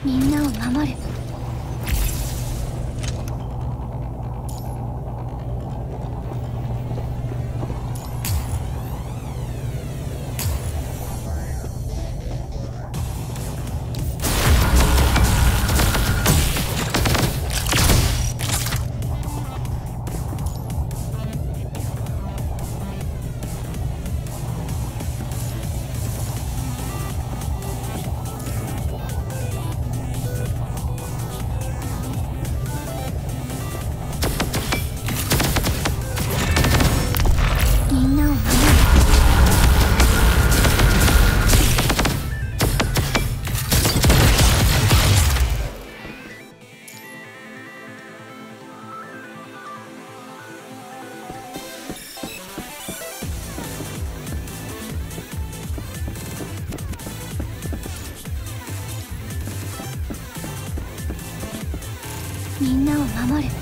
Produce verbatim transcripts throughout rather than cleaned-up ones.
みんなを守る。みんなを守る。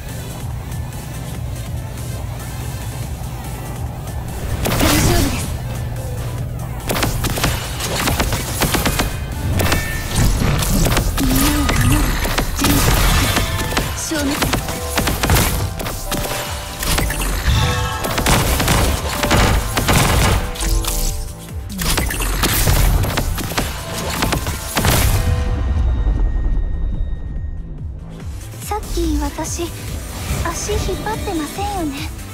大丈夫です。みんなを守る。準備消滅です。さっき私足引っ張ってませんよね。